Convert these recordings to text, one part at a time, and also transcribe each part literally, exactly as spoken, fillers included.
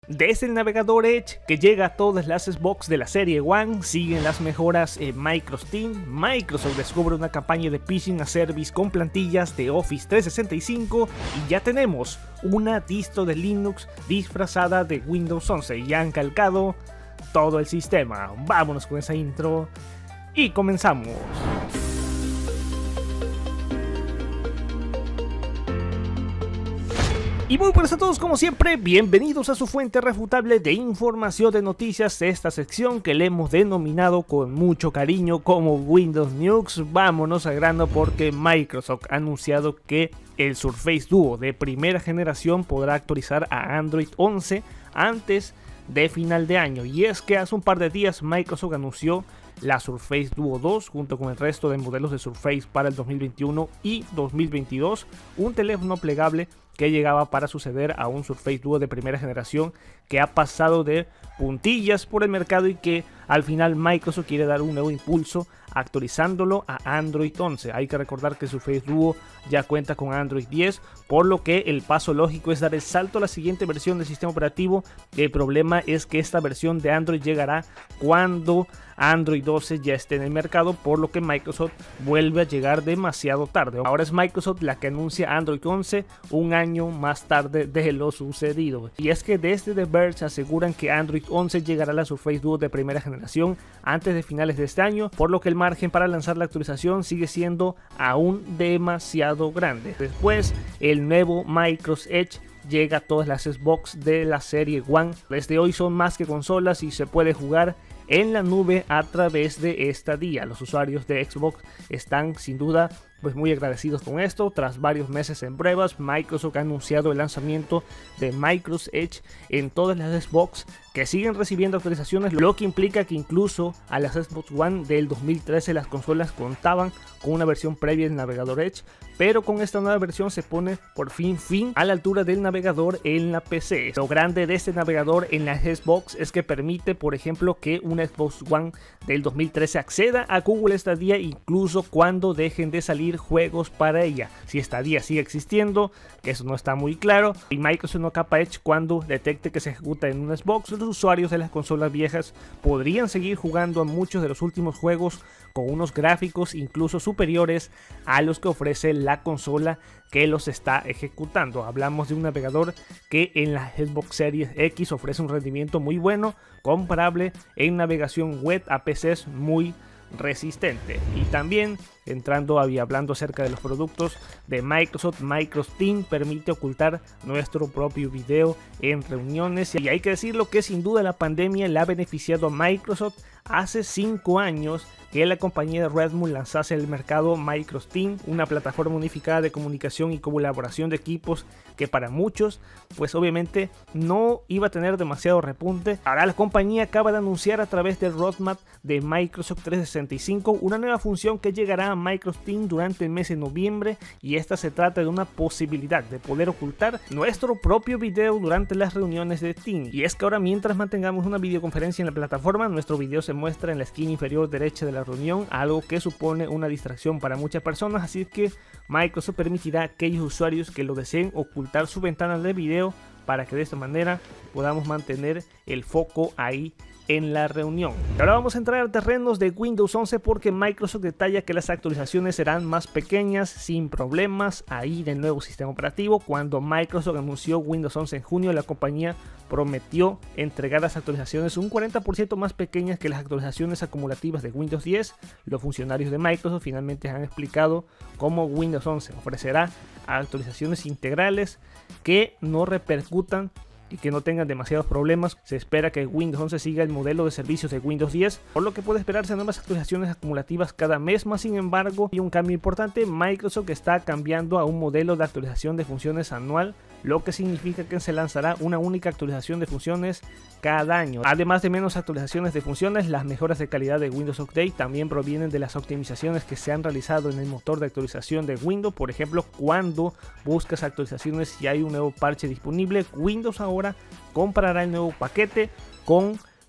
Desde el navegador Edge, que llega a todas las Xbox de la serie One, siguen las mejoras en Microsoft Team. Microsoft descubre una campaña de Phishing a Service con plantillas de Office trescientos sesenta y cinco y ya tenemos una distro de Linux disfrazada de Windows once y han calcado todo el sistema. Vámonos con esa intro y comenzamos. Y muy buenas a todos, como siempre, bienvenidos a su fuente refutable de información de noticias, esta sección que le hemos denominado con mucho cariño como Windows News. Vámonos al grano porque Microsoft ha anunciado que el Surface Duo de primera generación podrá actualizar a Android once antes de final de año. Y es que hace un par de días Microsoft anunció la Surface Duo dos junto con el resto de modelos de Surface para el dos mil veintiuno y dos mil veintidós, un teléfono plegable que llegaba para suceder a un Surface Duo de primera generación que ha pasado de puntillas por el mercado y que al final Microsoft quiere dar un nuevo impulso actualizándolo a Android once. Hay que recordar que el Surface Duo ya cuenta con Android diez, por lo que el paso lógico es dar el salto a la siguiente versión del sistema operativo. El problema es que esta versión de Android llegará cuando Android doce ya esté en el mercado, por lo que Microsoft vuelve a llegar demasiado tarde. Ahora es Microsoft la que anuncia Android once un año más tarde de lo sucedido. Y es que desde The Verge aseguran que Android once llegará a la Surface Duo de primera generación antes de finales de este año, por lo que el margen para lanzar la actualización sigue siendo aún demasiado grande. Después, el nuevo Microsoft Edge llega a todas las Xbox de la serie One. Desde hoy son más que consolas y se puede jugar en la nube a través de esta día. Los usuarios de Xbox están sin duda pues muy agradecidos con esto. Tras varios meses en pruebas, Microsoft ha anunciado el lanzamiento de Microsoft Edge en todas las Xbox, que siguen recibiendo actualizaciones, lo que implica que incluso a las Xbox One del dos mil trece las consolas contaban con una versión previa del navegador Edge, pero con esta nueva versión se pone por fin fin a la altura del navegador en la P C. Lo grande de este navegador en la Xbox es que permite, por ejemplo, que una Xbox One del dos mil trece acceda a Google Stadia incluso cuando dejen de salir juegos para ella. Si Stadia sigue existiendo, que eso no está muy claro, y Microsoft no capa Edge cuando detecte que se ejecuta en una Xbox, los usuarios de las consolas viejas podrían seguir jugando a muchos de los últimos juegos con unos gráficos incluso superiores a los que ofrece la consola que los está ejecutando. Hablamos de un navegador que en la Xbox Series X ofrece un rendimiento muy bueno, comparable en navegación web a P Cs muy resistente. Y también entrando y hablando acerca de los productos de Microsoft, Microsoft Team permite ocultar nuestro propio video en reuniones, y hay que decirlo que sin duda la pandemia le ha beneficiado a Microsoft. Hace cinco años que la compañía de Redmond lanzase al mercado Microsoft Team, una plataforma unificada de comunicación y colaboración de equipos que para muchos pues obviamente no iba a tener demasiado repunte. Ahora la compañía acaba de anunciar a través del roadmap de Microsoft trescientos sesenta y cinco una nueva función que llegará a Microsoft Team durante el mes de noviembre, y esta se trata de una posibilidad de poder ocultar nuestro propio video durante las reuniones de Team. Y es que ahora, mientras mantengamos una videoconferencia en la plataforma, nuestro video se muestra en la esquina inferior derecha de la reunión, algo que supone una distracción para muchas personas, así que Microsoft permitirá a aquellos usuarios que lo deseen ocultar su ventana de video para que de esta manera podamos mantener el foco ahí en la reunión. Ahora vamos a entrar a terrenos de Windows once porque Microsoft detalla que las actualizaciones serán más pequeñas sin problemas ahí del nuevo sistema operativo. Cuando Microsoft anunció Windows once en junio, la compañía prometió entregar las actualizaciones un cuarenta por ciento más pequeñas que las actualizaciones acumulativas de Windows diez. Los funcionarios de Microsoft finalmente han explicado cómo Windows once ofrecerá actualizaciones integrales que no repercutan y que no tengan demasiados problemas. Se espera que Windows once siga el modelo de servicios de Windows diez, por lo que puede esperarse nuevas actualizaciones acumulativas cada mes más. Sin embargo, hay un cambio importante: Microsoft está cambiando a un modelo de actualización de funciones anual, lo que significa que se lanzará una única actualización de funciones cada año. Además de menos actualizaciones de funciones, las mejoras de calidad de Windows Update también provienen de las optimizaciones que se han realizado en el motor de actualización de Windows. Por ejemplo, cuando buscas actualizaciones y hay un nuevo parche disponible, Windows ahora comparará el nuevo paquete con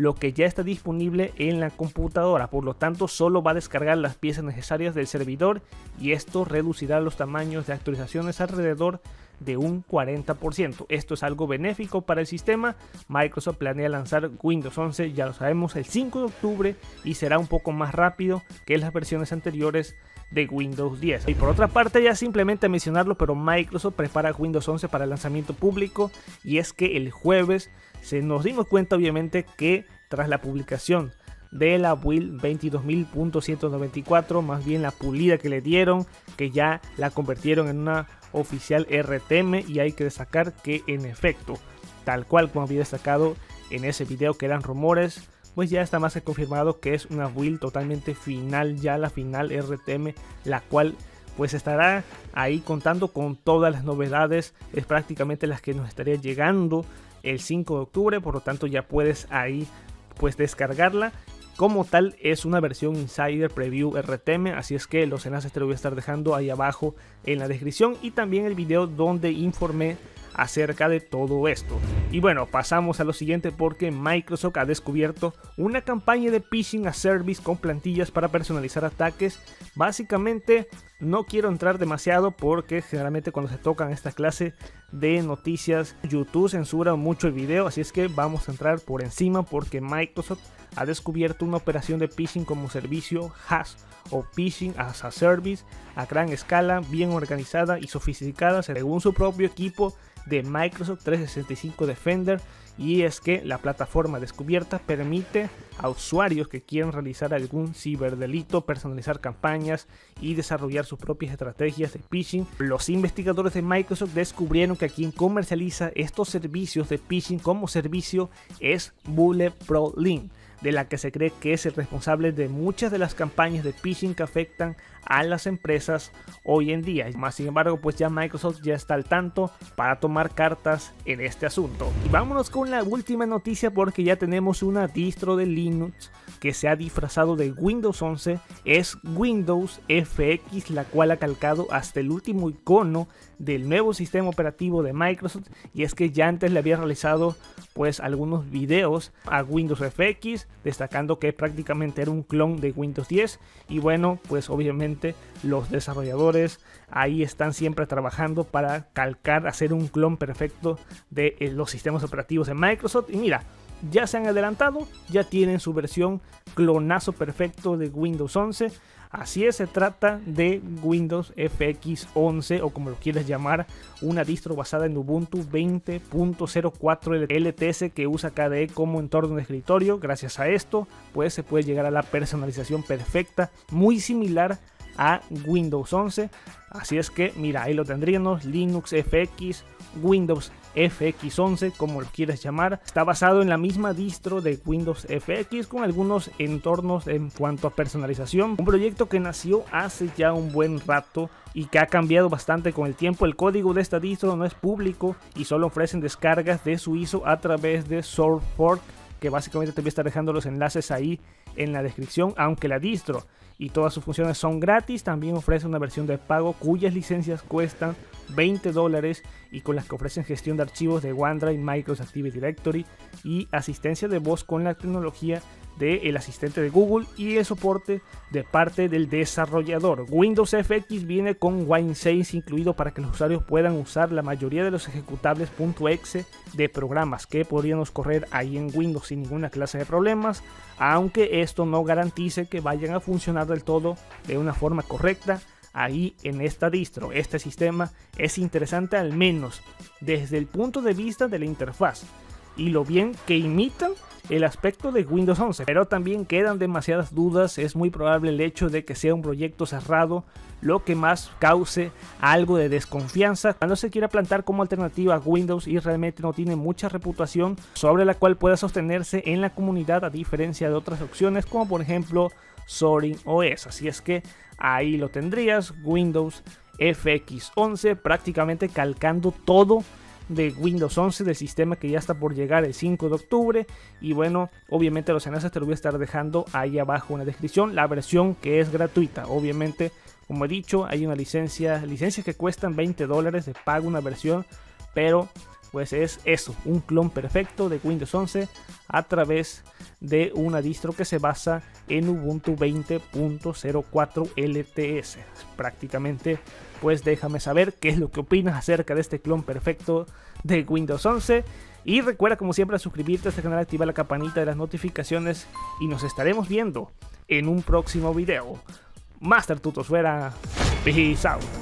lo que ya está disponible en la computadora. Por lo tanto, solo va a descargar las piezas necesarias del servidor y esto reducirá los tamaños de actualizaciones alrededor de un cuarenta por ciento. Esto es algo benéfico para el sistema. Microsoft planea lanzar Windows once, ya lo sabemos, el cinco de octubre y será un poco más rápido que las versiones anteriores de Windows diez. Y por otra parte, ya simplemente mencionarlo, pero Microsoft prepara Windows once para el lanzamiento público, y es que el jueves se nos dimos cuenta obviamente que tras la publicación de la build veintidós mil punto ciento noventa y cuatro, más bien la pulida que le dieron, que ya la convirtieron en una oficial R T M, y hay que destacar que en efecto, tal cual como había destacado en ese video que eran rumores, pues ya está más que confirmado que es una build totalmente final, ya la final R T M, la cual pues estará ahí contando con todas las novedades, es prácticamente las que nos estaría llegando el cinco de octubre, por lo tanto ya puedes ahí pues descargarla. Como tal, es una versión Insider Preview R T M, así es que los enlaces te los voy a estar dejando ahí abajo en la descripción, y también el video donde informé acerca de todo esto. Y bueno, pasamos a lo siguiente, porque Microsoft ha descubierto una campaña de phishing as service con plantillas para personalizar ataques. Básicamente, no quiero entrar demasiado porque generalmente cuando se tocan esta clase de noticias YouTube censura mucho el video, así es que vamos a entrar por encima, porque Microsoft ha descubierto una operación de phishing como servicio hash o phishing as a service a gran escala, bien organizada y sofisticada según su propio equipo de Microsoft trescientos sesenta y cinco Defender, y es que la plataforma descubierta permite a usuarios que quieran realizar algún ciberdelito personalizar campañas y desarrollar sus propias estrategias de phishing. Los investigadores de Microsoft descubrieron que quien comercializa estos servicios de phishing como servicio es BulletProof, de la que se cree que es el responsable de muchas de las campañas de phishing que afectan a las empresas hoy en día. Más sin embargo, pues ya Microsoft ya está al tanto para tomar cartas en este asunto. Y vámonos con la última noticia, porque ya tenemos una distro de Linux que se ha disfrazado de Windows once. Es Windows F X, la cual ha calcado hasta el último icono del nuevo sistema operativo de Microsoft, y es que ya antes le había realizado pues algunos videos a Windows F X destacando que prácticamente era un clon de Windows diez, y bueno, pues obviamente los desarrolladores ahí están siempre trabajando para calcar, hacer un clon perfecto de los sistemas operativos de Microsoft. Y mira, ya se han adelantado, ya tienen su versión clonazo perfecto de Windows once. Así es, se trata de Windows F X once, o como lo quieras llamar, una distro basada en Ubuntu veinte punto cero cuatro L T S que usa K D E como entorno de escritorio. Gracias a esto, pues se puede llegar a la personalización perfecta, muy similar a Windows once. Así es que mira, ahí lo tendríamos, Linux F X, Windows F X once, como lo quieras llamar. Está basado en la misma distro de Windows F X con algunos entornos en cuanto a personalización. Un proyecto que nació hace ya un buen rato y que ha cambiado bastante con el tiempo. El código de esta distro no es público y solo ofrecen descargas de su I S O a través de SourceForge, que básicamente te voy a estar dejando los enlaces ahí en la descripción. Aunque la distro y todas sus funciones son gratis, también ofrece una versión de pago cuyas licencias cuestan veinte dólares y con las que ofrecen gestión de archivos de OneDrive, Microsoft Active Directory y asistencia de voz con la tecnología del asistente de Google y el soporte de parte del desarrollador. Windows F X viene con Wine seis incluido para que los usuarios puedan usar la mayoría de los ejecutables .exe de programas que podríamos correr ahí en Windows sin ninguna clase de problemas, aunque esto no garantice que vayan a funcionar del todo de una forma correcta ahí en esta distro. Este sistema es interesante al menos desde el punto de vista de la interfaz y lo bien que imitan el aspecto de Windows once, pero también quedan demasiadas dudas. Es muy probable el hecho de que sea un proyecto cerrado lo que más cause algo de desconfianza cuando se quiera plantar como alternativa a Windows y realmente no tiene mucha reputación sobre la cual pueda sostenerse en la comunidad, a diferencia de otras opciones como por ejemplo Zorin O S. Así es que ahí lo tendrías, Windows F X once, prácticamente calcando todo de Windows once, del sistema que ya está por llegar el cinco de octubre. Y bueno, obviamente los enlaces te los voy a estar dejando ahí abajo en la descripción. La versión que es gratuita, obviamente, como he dicho, hay una licencia, licencias que cuestan veinte dólares de pago una versión, pero pues es eso, un clon perfecto de Windows once a través de una distro que se basa en Ubuntu veinte punto cero cuatro L T S. Prácticamente, pues déjame saber qué es lo que opinas acerca de este clon perfecto de Windows once. Y recuerda como siempre suscribirte a este canal, activar la campanita de las notificaciones y nos estaremos viendo en un próximo video. Master Tutos fuera, peace out.